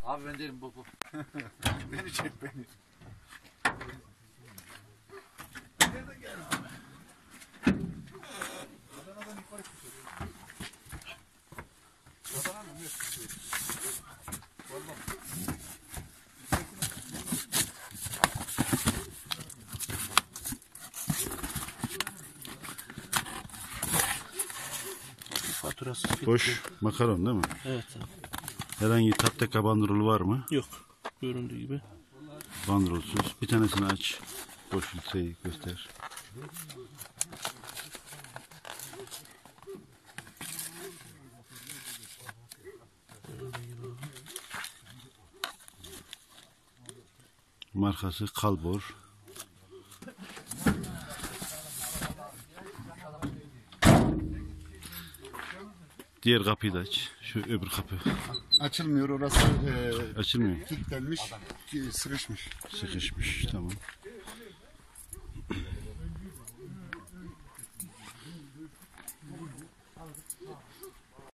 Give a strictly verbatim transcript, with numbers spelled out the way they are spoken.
Abi ben derim bu bu. Beni çek beni. Nereden gel abi? Adana'dan yukarı çıkıyor. Adana'nın ne çıkıyor? Vallahi. Faturası Boş makaron değil mi? Evet abi. Herhangi tapteka bandrolu var mı? Yok. Göründüğü gibi. Bandrolsuz. Bir tanesini aç. Boş filtreyi göster. Markası Kalbor. Diğer kapıyı da aç. Şu öbür kapı. Açılmıyor orası. E, Açılmıyor. kilitlenmiş, sıkışmış. Sıkışmış. Tamam.